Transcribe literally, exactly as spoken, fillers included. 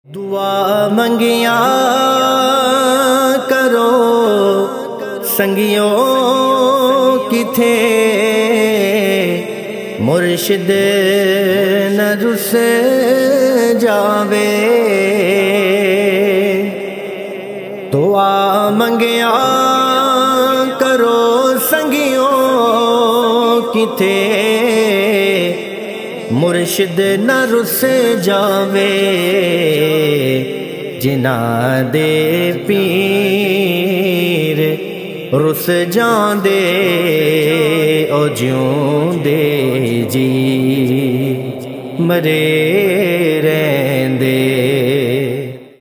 दुआ मंगिया करो संगियों किथे मुर्शिद न रुस जावे। दुआ मंगिया करो संगियों किथे मुर्शिद न रुस जावे। जिना दे पीर रुस जांदे ओ जिउंदे जी मरे रहंदे।